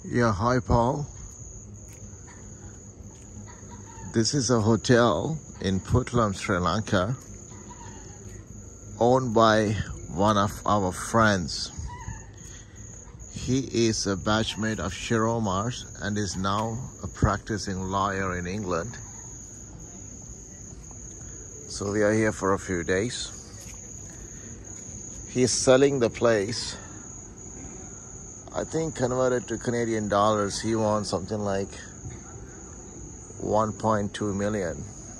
Yeah, hi Paul. This is a hotel in Putlam, Sri Lanka, owned by one of our friends. He is a batchmate of Shiromar's and is now a practicing lawyer in England. So we are here for a few days. He's selling the place. I think converted to Canadian dollars, he wants something like 1.2 million,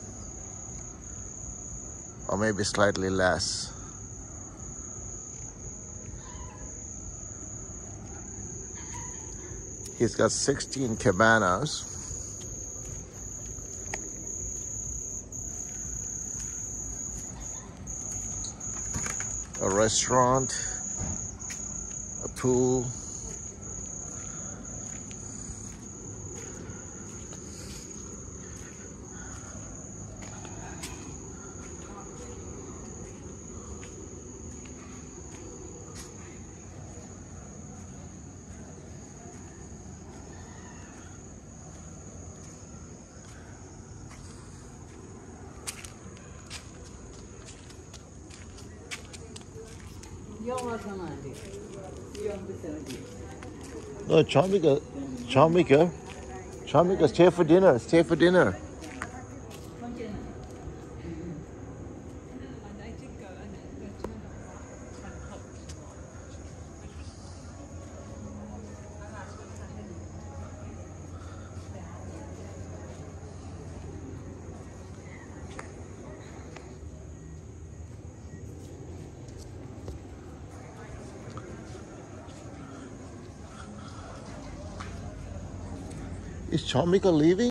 or maybe slightly less. He's got 16 cabanas. A restaurant, a pool, no, Chamika, stay for dinner, stay for dinner. Is Chamika leaving?